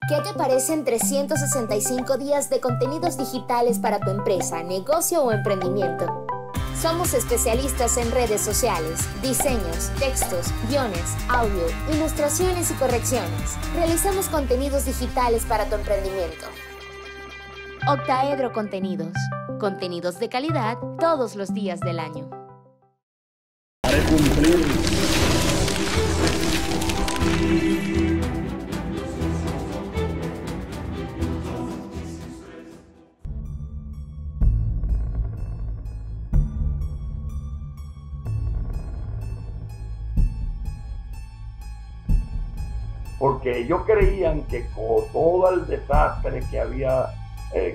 ¿Qué te parecen 365 días de contenidos digitales para tu empresa, negocio o emprendimiento? Somos especialistas en redes sociales, diseños, textos, guiones, audio, ilustraciones y correcciones. Realizamos contenidos digitales para tu emprendimiento. Octaedro Contenidos. Contenidos de calidad todos los días del año. Para cumplir. Porque ellos creían que con todo el desastre que había en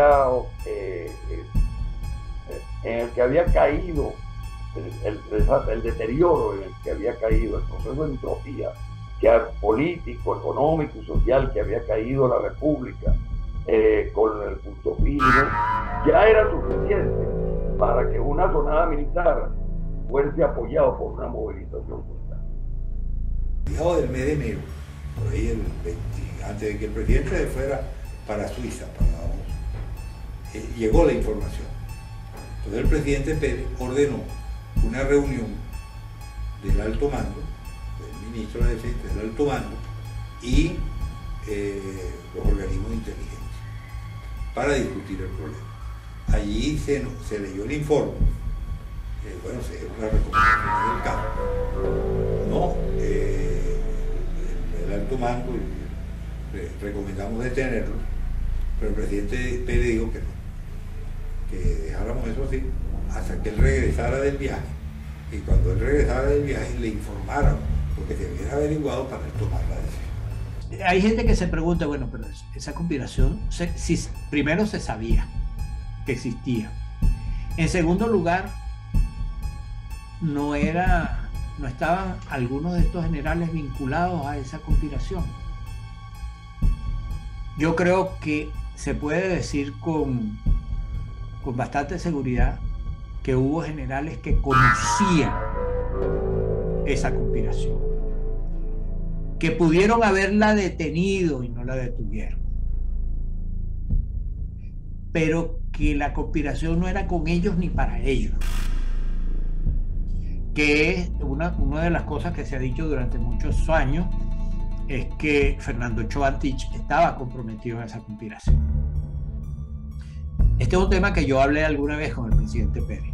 el que había caído, el deterioro en el que había caído, el proceso de entropía político, económico y social que había caído la República con el punto fijo, ya era suficiente para que una sonada militar fuese apoyado por una movilización social. Mediados del mes de enero, por ahí el 20, antes de que el presidente se fuera para Suiza, llegó la información. Entonces el presidente Pérez ordenó una reunión del alto mando, del ministro de Defensa del alto mando y los organismos de inteligencia para discutir el problema. Allí se leyó el informe, se dio una recomendación del campo, ¿no? El alto mando recomendamos detenerlo, pero el presidente Pérez dijo que no, que dejáramos eso así hasta que él regresara del viaje, y cuando él regresara del viaje le informaran lo que se hubiera averiguado para él tomar la decisión. Hay gente que se pregunta, bueno, pero esa conspiración, primero se sabía que existía. En segundo lugar, no estaban algunos de estos generales vinculados a esa conspiración. Yo creo que se puede decir con bastante seguridad que hubo generales que conocían esa conspiración, que pudieron haberla detenido y no la detuvieron, pero que la conspiración no era con ellos ni para ellos. Que es una de las cosas que se ha dicho durante muchos años, es que Fernando Ochoa Antich estaba comprometido en esa conspiración. Este es un tema que yo hablé alguna vez con el presidente Pérez.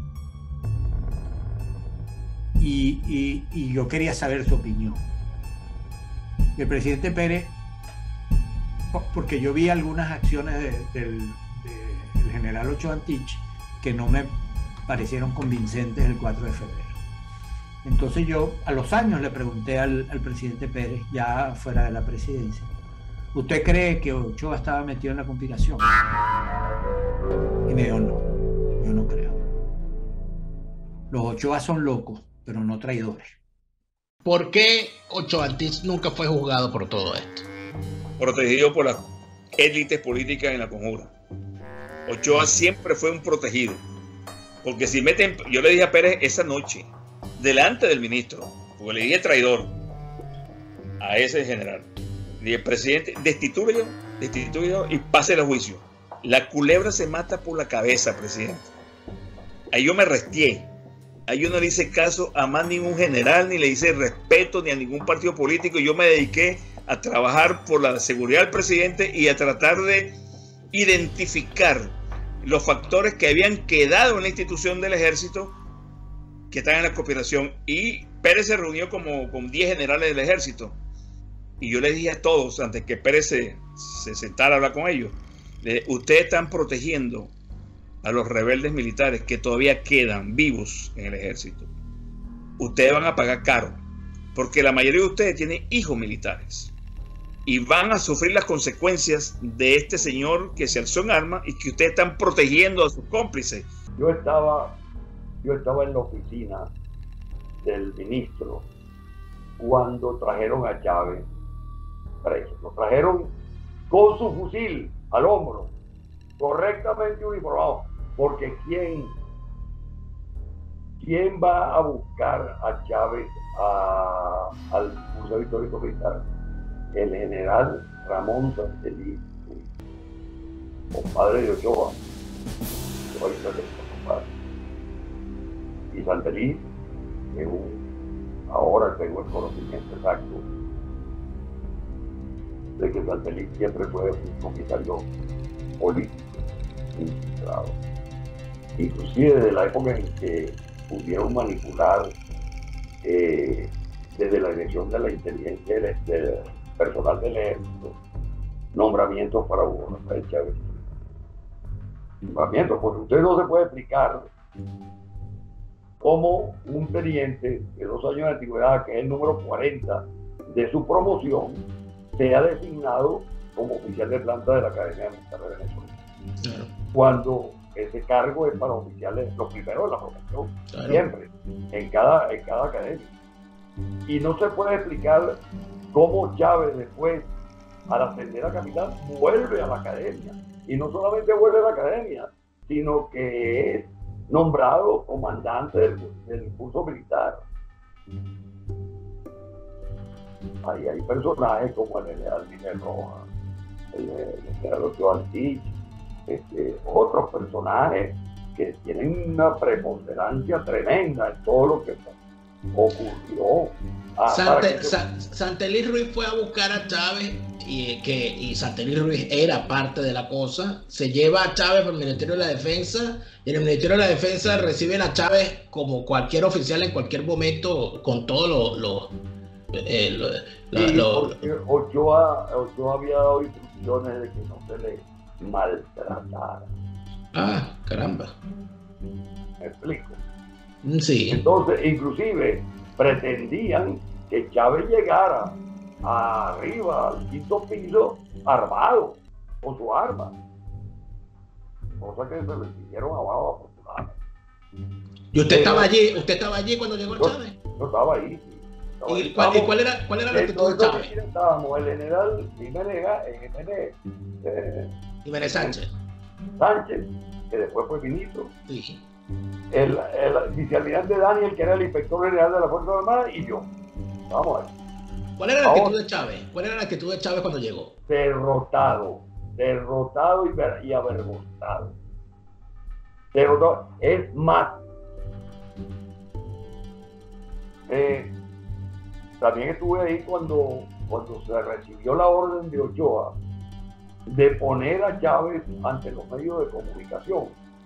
Y yo quería saber su opinión. El presidente Pérez, porque yo vi algunas acciones del general Ochoa Antich que no me parecieron convincentes el 4 de febrero. Entonces yo a los años le pregunté al presidente Pérez, ya fuera de la presidencia, ¿usted cree que Ochoa estaba metido en la conspiración? Y me dijo, no, yo no creo. Los Ochoa son locos, pero no traidores. ¿Por qué Ochoa Antich nunca fue juzgado por todo esto? Protegido por las élites políticas en la conjura. Ochoa siempre fue un protegido. Porque si meten, yo le dije a Pérez esa noche, delante del ministro, porque le dije traidor a ese general, le dije, presidente, destituyelo y pase el juicio. La culebra se mata por la cabeza, presidente. Ahí yo me restié. Ahí yo no le hice caso a más ningún general, ni le hice respeto ni a ningún partido político. Yo me dediqué a trabajar por la seguridad del presidente y a tratar de identificar los factores que habían quedado en la institución del ejército que están en la conspiración. Y Pérez se reunió con 10 generales del ejército y yo les dije a todos, antes que Pérez se sentara a hablar con ellos, ustedes están protegiendo a los rebeldes militares que todavía quedan vivos en el ejército. Ustedes van a pagar caro, porque la mayoría de ustedes tienen hijos militares y van a sufrir las consecuencias de este señor que se alzó en armas y que ustedes están protegiendo a sus cómplices. Yo estaba en la oficina del ministro cuando trajeron a Chávez preso. Lo trajeron con su fusil al hombro, correctamente uniformado, porque ¿quién va a buscar a Chávez al Museo Histórico Militar? el general Ramón Santeliz, compadre de Ochoa, y Santeliz, que ahora tengo el conocimiento exacto de que Santeliz siempre fue un comisario político, infiltrado. Inclusive desde la época en que pudieron manipular desde la dirección de la inteligencia del personal del ejército, nombramientos para Hugo Rafael Chávez. Nombramientos, porque usted no se puede explicar cómo un teniente de 2 años de antigüedad, que es el número 40 de su promoción, sea designado como oficial de planta de la Academia Militar de Venezuela. Claro. Cuando ese cargo es para oficiales, los primeros de la profesión, claro, siempre, en cada academia. Y no se puede explicar cómo Chávez después, al ascender a capitán, vuelve a la academia. Y no solamente vuelve a la academia, sino que es nombrado comandante del curso militar. Ahí hay personajes como el general Miguel Rojas, el general Ochoa Antich, otros personajes que tienen una preponderancia tremenda en todo lo que ocurrió. Santeliz Ruiz fue a buscar a Chávez y Santeliz Ruiz era parte de la cosa. Se lleva a Chávez por el Ministerio de la Defensa y en el Ministerio de la Defensa reciben a Chávez como cualquier oficial en cualquier momento con todo Ochoa había dado instrucciones de que no se le maltratara. Ah, caramba. ¿Me explico? Sí. Entonces, inclusive, pretendían que Chávez llegara arriba al 5º piso armado con su arma, cosa que se le hicieron abajo afortunadamente. ¿Y usted estaba allí? ¿Usted estaba allí cuando llegó Chávez? Yo estaba ahí, sí. ¿Y cuál era la actitud de Chávez? Estábamos el general Jiménez Sánchez, que después fue ministro. Sí. El vicealmirante Daniel, que era el inspector general de la Fuerza Armada, y yo. Vamos a ver. ¿Cuál era la actitud de Chávez? ¿Cuál era la actitud de Chávez cuando llegó? Derrotado y avergonzado. Es más, también estuve ahí cuando se recibió la orden de Ochoa de poner a Chávez ante los medios de comunicación.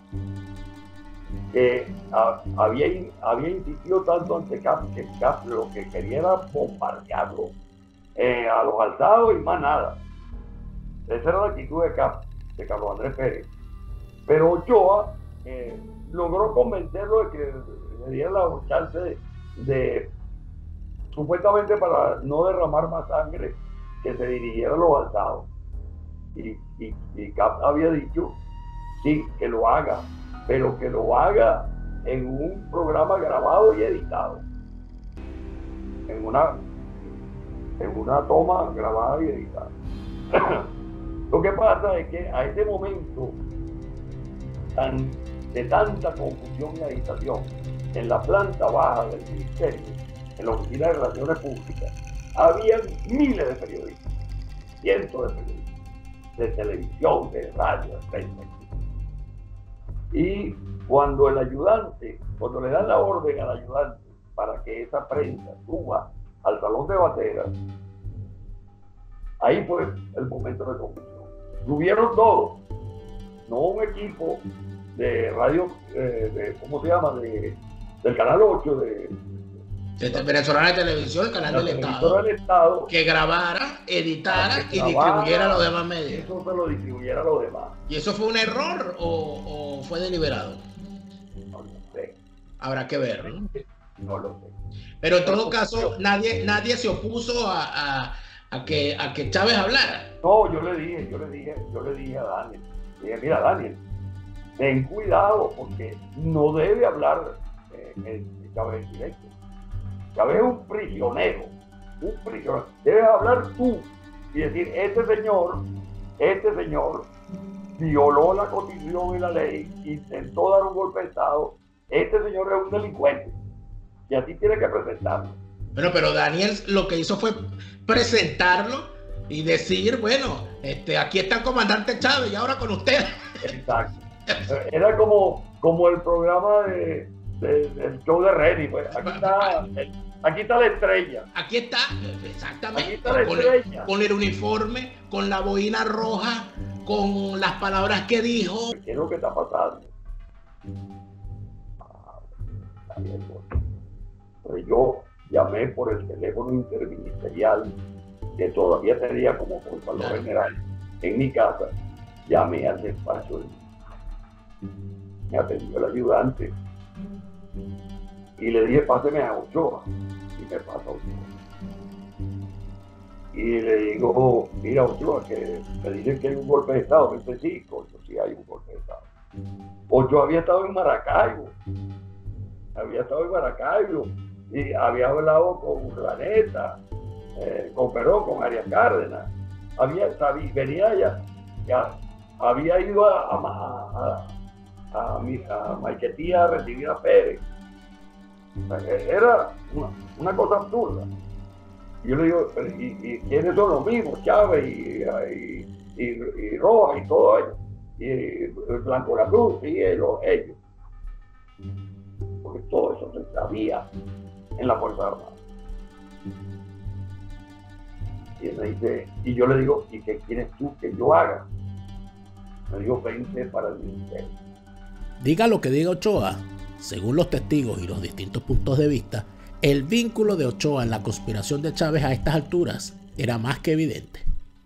Había insistido tanto ante Cap que Cap lo que quería era bombardearlo a los alzados y más nada. Esa era la actitud de Cap, de Carlos Andrés Pérez. Pero Ochoa logró convencerlo de que le diera la chance de supuestamente para no derramar más sangre, que se dirigiera a los alzados. Y Cap había dicho, sí, que lo haga, pero que lo haga en un programa grabado y editado. En una toma grabada y editada. Lo que pasa es que a este momento de tanta confusión y agitación en la planta baja del ministerio, en la oficina de relaciones públicas, había miles de periodistas, cientos de periodistas, de televisión, de radio, de prensa. Y cuando le dan la orden al ayudante para que esa prensa suba al salón de bateras, ahí fue el momento de confusión. Subieron todos, no un equipo de radio, ¿cómo se llama? Del Canal 8, de Venezolana de Televisión, el canal del Estado, que grabara, editara y distribuyera a los demás medios. Eso se lo distribuyera a los demás. ¿Y eso fue un error o fue deliberado? No lo sé. Habrá que ver, ¿no? No lo sé. Pero en todo caso, nadie se opuso a que Chávez hablara. No, yo le dije a Daniel. Le dije, mira, Daniel, ten cuidado porque no debe hablar Chávez en directo. Chávez es un prisionero. Debes hablar tú y decir, este señor violó la Constitución y la ley, intentó dar un golpe de Estado, este señor es un delincuente y así tiene que presentarlo. Bueno, pero Daniel lo que hizo fue presentarlo y decir, bueno, aquí está el comandante Chávez y ahora con usted. Exacto. Era como el programa del show de Reni, pues. Aquí está la estrella. Aquí está, exactamente. Aquí está la estrella. Con el uniforme, con la boina roja, con las palabras que dijo. ¿Qué es lo que está pasando? Está bien, bueno. Pues yo llamé por el teléfono interministerial, que todavía tenía como contralor general en mi casa. Llamé al despacho. Me atendió el ayudante. Y le dije, páseme a Ochoa. Y me pasa a Ochoa. Y le digo, mira Ochoa, que me dicen que hay un golpe de Estado. Me dice, sí, coño, sí hay un golpe de Estado. Ochoa había estado en Maracaibo. Y había hablado con Urdaneta, con Perón, con Arias Cárdenas. Venía allá. Ya había ido a Maiquetía a recibir a Pérez. Era una cosa absurda. Yo le digo, ¿y quiénes son los mismos? Chávez y Rojas y todo ello. Y Blanco La Cruz y ellos. Porque todo eso se sabía en la Fuerza Armada. Y él me dice, y yo le digo, ¿y qué quieres tú que yo haga? Me dijo, vente para el ministerio. Diga lo que diga Ochoa, según los testigos y los distintos puntos de vista, el vínculo de Ochoa en la conspiración de Chávez a estas alturas era más que evidente.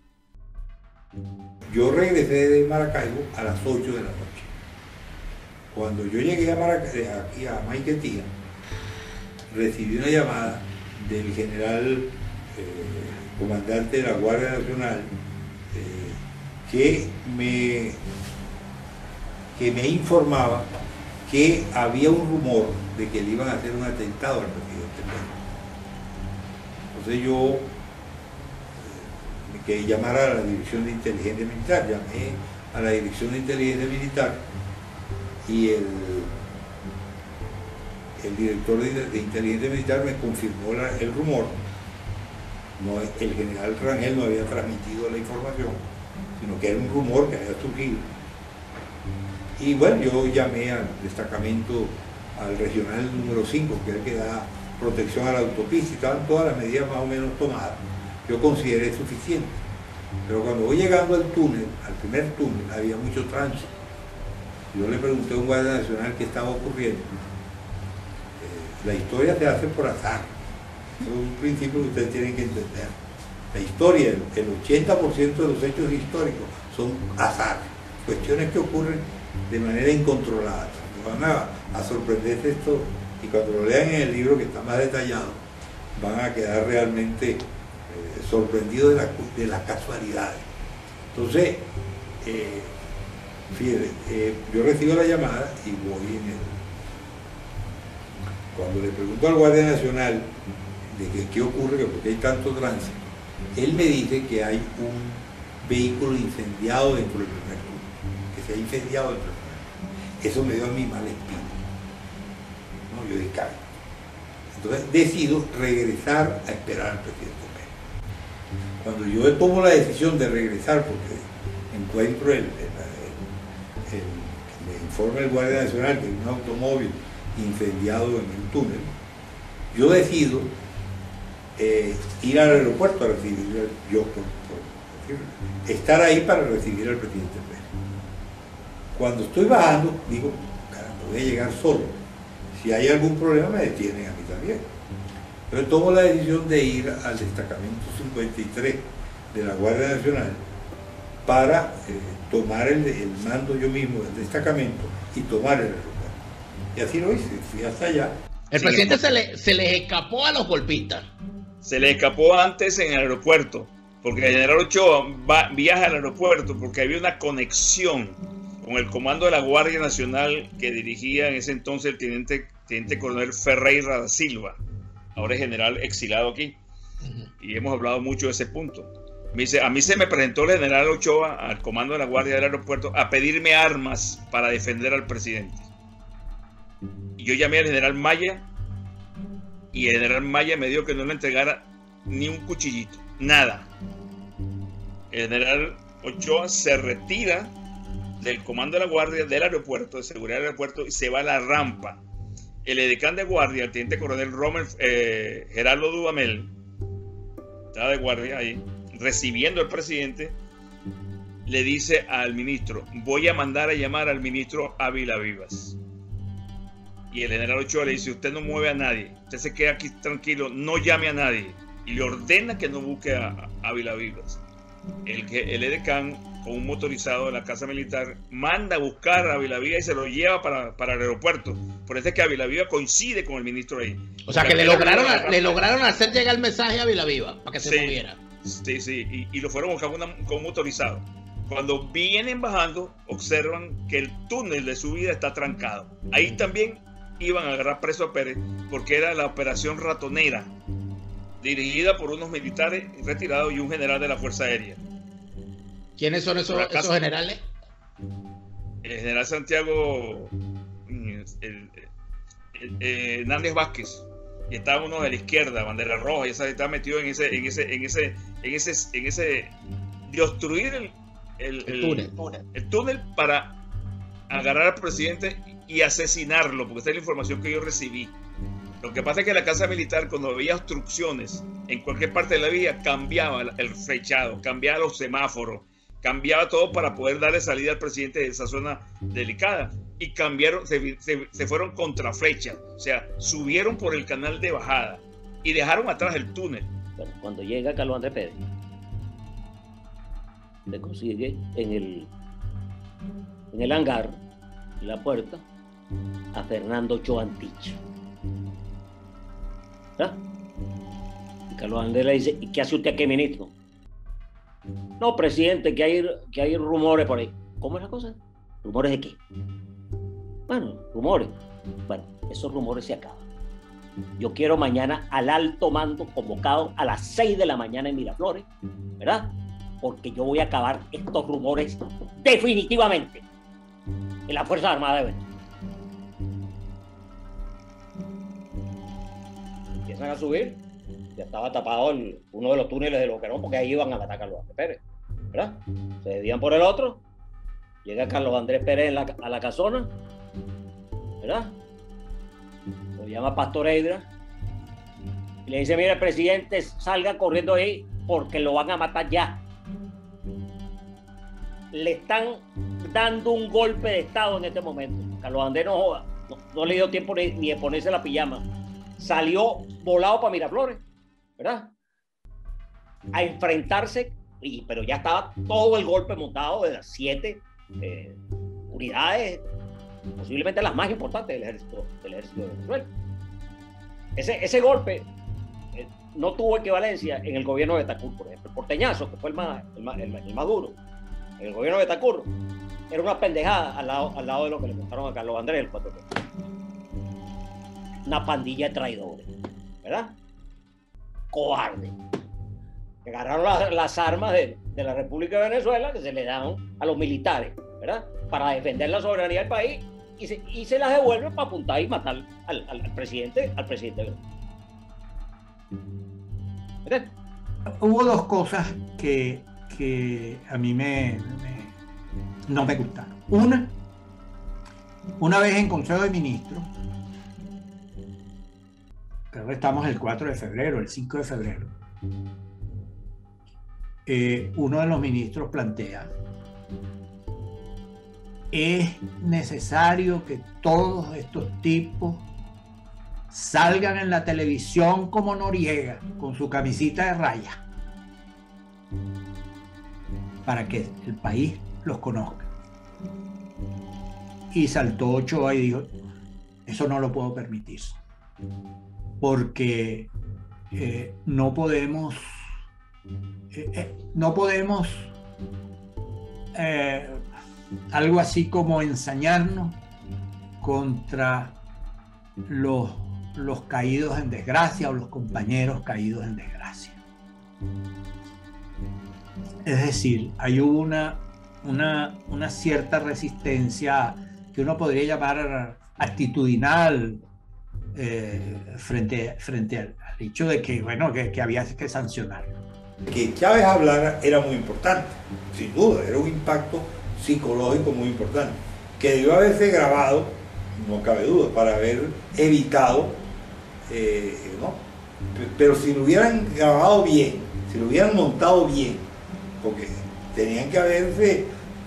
Yo regresé de Maracaibo a las 8 de la noche. Cuando yo llegué aquí a Maiquetía, recibí una llamada del general comandante de la Guardia Nacional que me informaba que había un rumor de que le iban a hacer un atentado al presidente Pérez. Entonces yo me quedé llamar a la Dirección de Inteligencia Militar, llamé a la Dirección de Inteligencia Militar y el director de Inteligencia Militar me confirmó el rumor. No, el general Rangel no había transmitido la información, sino que era un rumor que había surgido. Y bueno, yo llamé al destacamento, al regional número 5, que es el que da protección a la autopista, y estaban todas las medidas más o menos tomadas. Yo consideré suficiente. Pero cuando voy llegando al túnel, al primer túnel, había mucho tránsito. Yo le pregunté a un guardia nacional qué estaba ocurriendo. La historia se hace por azar. Eso es un principio que ustedes tienen que entender. La historia, el 80% de los hechos históricos son azar, cuestiones que ocurren de manera incontrolada. Van a sorprenderse esto, y cuando lo lean en el libro, que está más detallado, van a quedar realmente sorprendidos de las casualidades. Entonces, fíjate, yo recibo la llamada y voy cuando le pregunto al Guardia Nacional de qué ocurre, porque hay tanto tránsito, él me dice que hay un vehículo incendiado dentro del primer túnel, que se ha incendiado dentro del primer túnel. Eso me dio a mí mal espíritu. No, yo dije, caray. Entonces decido regresar a esperar al presidente Pérez. Cuando yo tomo la decisión de regresar, porque encuentro me informa el Guardia Nacional que hay un automóvil incendiado en el túnel, yo decido ir al aeropuerto a recibir, estar ahí para recibir al presidente Pérez. Cuando estoy bajando, digo, caramba, voy a llegar solo. Si hay algún problema me detienen a mí también. Entonces tomo la decisión de ir al destacamento 53 de la Guardia Nacional para tomar el mando yo mismo del destacamento y tomar el aeropuerto. Y así lo hice, fui hasta allá. El presidente se les escapó a los golpistas. Se le escapó antes en el aeropuerto, porque el general Ochoa viaja al aeropuerto porque había una conexión con el comando de la Guardia Nacional que dirigía en ese entonces el teniente coronel Ferreira da Silva, ahora es general exilado aquí, y hemos hablado mucho de ese punto. Me dice, a mí se me presentó el general Ochoa al comando de la Guardia del aeropuerto a pedirme armas para defender al presidente. Y yo llamé al general Maya y el general Maya me dijo que no le entregara ni un cuchillito, nada. el general Ochoa se retira del comando de la guardia del aeropuerto, de seguridad del aeropuerto, y se va a la rampa. El edecán de guardia, el teniente coronel Gerardo Dudamel, estaba de guardia ahí, recibiendo al presidente, le dice al ministro: voy a mandar a llamar al ministro Ávila Vivas. Y el general Ochoa le dice: usted no mueve a nadie, usted se queda aquí tranquilo, no llame a nadie. Y le ordena que no busque a Ávila Vivas. El edecán, con un motorizado de la Casa Militar, manda a buscar a Ávila Vivas y se lo lleva para el aeropuerto. Por eso es que Ávila Vivas coincide con el ministro ahí. O sea, que le lograron hacer llegar el mensaje a Ávila Vivas para que se moviera. Sí, y lo fueron a buscar con un motorizado. Cuando vienen bajando, observan que el túnel de subida está trancado. Ahí también iban a agarrar preso a Pérez, porque era la operación Ratonera, dirigida por unos militares retirados y un general de la Fuerza Aérea. ¿Quiénes son esos generales? El general Santiago Hernández Vázquez, y estaba uno de la izquierda, bandera roja, y esa estaba metido en ese de obstruir el túnel para agarrar al presidente y asesinarlo, porque esta es la información que yo recibí. Lo que pasa es que la Casa Militar, cuando veía obstrucciones en cualquier parte de la vía, cambiaba el flechado, cambiaba los semáforos, cambiaba todo para poder darle salida al presidente de esa zona delicada. Y cambiaron, se fueron contra flecha, o sea, subieron por el canal de bajada y dejaron atrás el túnel. Bueno, cuando llega Carlos Andrés Pérez, le consigue en el hangar, en la puerta, a Fernando Ochoa Antich. ¿Verdad? Y Carlos Andrés le dice: ¿y qué hace usted aquí, ministro? No, presidente, que hay rumores por ahí. ¿Cómo es la cosa? ¿Rumores de qué? Bueno, rumores. Bueno, esos rumores se acaban. Yo quiero mañana al alto mando convocado a las 6 de la mañana en Miraflores, ¿verdad? Porque yo voy a acabar estos rumores definitivamente en las Fuerzas Armadas de Venezuela. Empiezan a subir. Ya estaba tapado uno de los túneles de Boquerón, porque ahí iban a matar a Carlos Andrés Pérez, ¿verdad? Se desvían por el otro. Llega Carlos Andrés Pérez a la casona, ¿verdad? Lo llama Pastor Eidra y le dice: mira, el presidente, salga corriendo ahí porque lo van a matar ya. Le están dando un golpe de estado en este momento. Carlos Andrés no joda, no le dio tiempo ni de ponerse la pijama. Salió volado para Miraflores, ¿verdad? A enfrentarse, pero ya estaba todo el golpe montado de las 7 unidades, posiblemente las más importantes del ejército de Venezuela. Ese golpe no tuvo equivalencia en el gobierno de Betancourt, por ejemplo. El porteñazo, que fue el más duro, en el gobierno de Betancourt, era una pendejada al lado de lo que le montaron a Carlos Andrés el 4 de febrero. Una pandilla de traidores, ¿verdad? Cobarde. Que agarraron las armas de la República de Venezuela, que se le dan a los militares, ¿verdad? Para defender la soberanía del país, y se las devuelven para apuntar y matar al presidente. ¿Verdad? Hubo dos cosas que a mí no me gustaron. Una vez en Consejo de Ministros, creo que estamos el 4 de febrero, el 5 de febrero, uno de los ministros plantea: es necesario que todos estos tipos salgan en la televisión como Noriega, con su camisita de rayas, para que el país los conozca. Y saltó Ochoa y dijo: eso no lo puedo permitir, porque no podemos algo así como ensañarnos contra los caídos en desgracia o los compañeros caídos en desgracia. Es decir, hay una cierta resistencia que uno podría llamar actitudinal frente al hecho de que, bueno, que había que sancionar. Que Chávez hablara era muy importante, sin duda, era un impacto psicológico muy importante, que debió haberse grabado, no cabe duda, para haber evitado, ¿no? Pero si lo hubieran grabado bien, si lo hubieran montado bien, porque tenían que haberse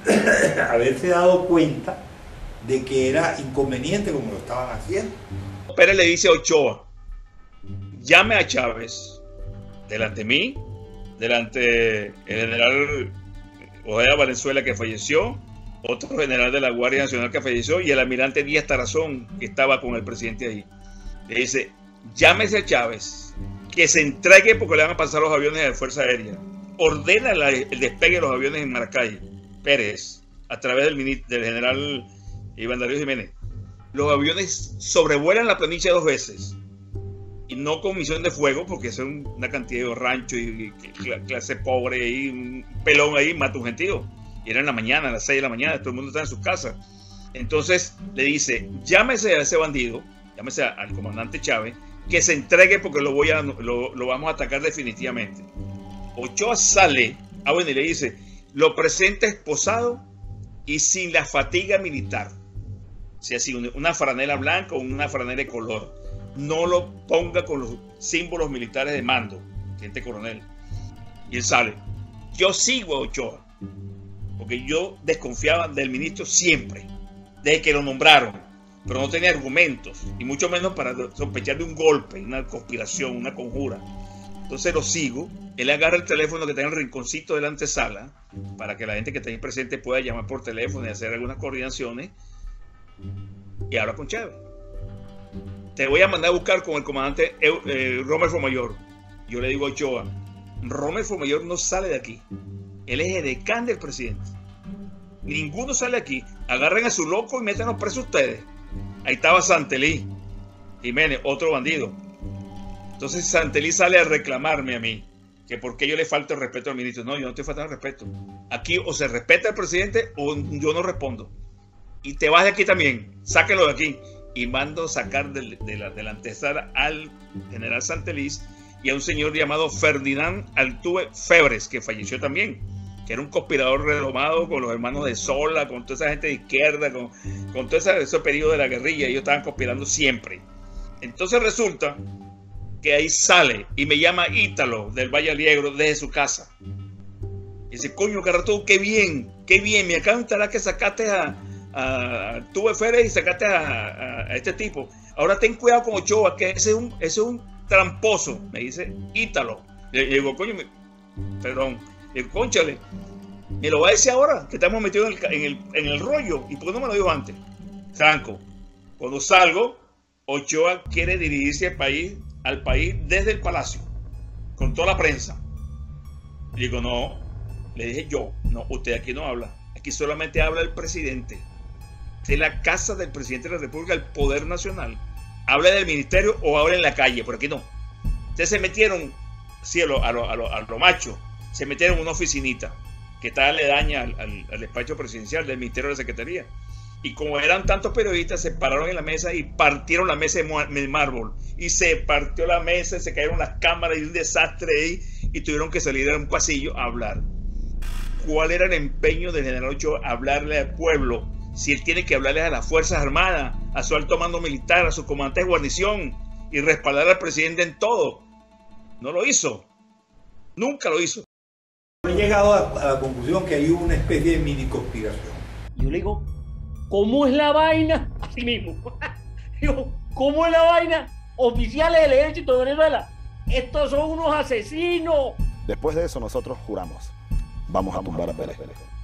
dado cuenta de que era inconveniente como lo estaban haciendo. Pérez le dice a Ochoa, llame a Chávez delante de mí, delante el general Ojeda Valenzuela, que falleció, otro general de la Guardia Nacional que falleció, y el almirante Díaz Tarazón, que estaba con el presidente ahí. Le dice, llámese a Chávez, que se entregue porque le van a pasar los aviones de la Fuerza Aérea. Ordena el despegue de los aviones en Maracay. Pérez, a través del general Iván Darío Jiménez. Los aviones sobrevuelan la planicie 2 veces. Y no con misión de fuego, porque son una cantidad de ranchos y clase pobre y un pelón ahí mata un gentío. Y era en la mañana, a las 6 de la mañana, todo el mundo está en sus casas. Entonces le dice, llámese a ese bandido, llámese al comandante Chávez, que se entregue porque lo vamos a atacar definitivamente. Ochoa sale, bueno, y le dice, lo presenta esposado y sin la fatiga militar. O sea, si una franela blanca o una franela de color. No lo ponga con los símbolos militares de mando, teniente coronel. Y él sale. Yo sigo a Ochoa, porque yo desconfiaba del ministro siempre, desde que lo nombraron, pero no tenía argumentos, y mucho menos para sospechar de un golpe, una conspiración, una conjura. Entonces lo sigo. Él agarra el teléfono que está en el rinconcito de la antesala, para que la gente que está ahí presente pueda llamar por teléfono y hacer algunas coordinaciones, y habla con Chávez. Te voy a mandar a buscar con el comandante Rommel Fomayor. Yo le digo a Ochoa, Rommel Fomayor no sale de aquí. Él es el edecán del presidente. Ninguno sale aquí. Agarren a su loco y métanos presos ustedes. Ahí estaba Santelí Jiménez, otro bandido. Entonces Santelí sale a reclamarme a mí, que por qué yo le falto el respeto al ministro. No, yo no estoy faltando el respeto. Aquí o se respeta al presidente o yo no respondo. Y te vas de aquí también. Sáquenlo de aquí. Y mando sacar de la antesala al general Santelís y a un señor llamado Ferdinand Altuve Febres, que falleció también, que era un conspirador renomado con los hermanos de Sola, con toda esa gente de izquierda, con todo ese periodo de la guerrilla. Ellos estaban conspirando siempre. Entonces resulta que ahí sale y me llama Ítalo del Valle Aliegro desde su casa. Y dice, coño, Carratú, qué bien, me acaba de enterar que sacaste a Tuve Férez y sacaste a este tipo. Ahora ten cuidado con Ochoa, que ese es un tramposo, me dice Ítalo. Le digo, coño, perdón, cónchale, me lo va a decir ahora, que estamos metidos en el rollo. ¿Y por qué no me lo dijo antes? Franco, cuando salgo, Ochoa quiere dirigirse al país desde el palacio, con toda la prensa. Le digo, no, le dije yo, no, usted aquí no habla, aquí solamente habla el presidente. De la casa del presidente de la República, el poder nacional. Habla del ministerio o habla en la calle, por aquí no. Ustedes se metieron, sí, a lo macho, se metieron en una oficinita que está aledaña al despacho presidencial del Ministerio de la Secretaría. Y como eran tantos periodistas, se pararon en la mesa y partieron la mesa de mármol. Y se partió la mesa, se cayeron las cámaras y un desastre ahí. Y tuvieron que salir a un pasillo a hablar. ¿Cuál era el empeño del general Ochoa? Hablarle al pueblo. Si él tiene que hablarles a las Fuerzas Armadas, a su alto mando militar, a sus comandantes de guarnición y respaldar al presidente en todo. No lo hizo. Nunca lo hizo. He llegado a la conclusión que hay una especie de mini conspiración. Yo le digo, ¿cómo es la vaina? Así mismo. Digo, ¿cómo es la vaina? Oficiales del ejército de Venezuela. Estos son unos asesinos. Después de eso nosotros juramos, vamos a tumbar a Pérez.